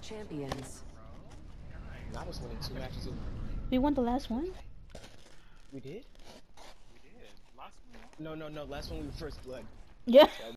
champions. I was winning 2 matches. We won the last one? We did? We did. Last one. No. Last one we were first blood. Yeah.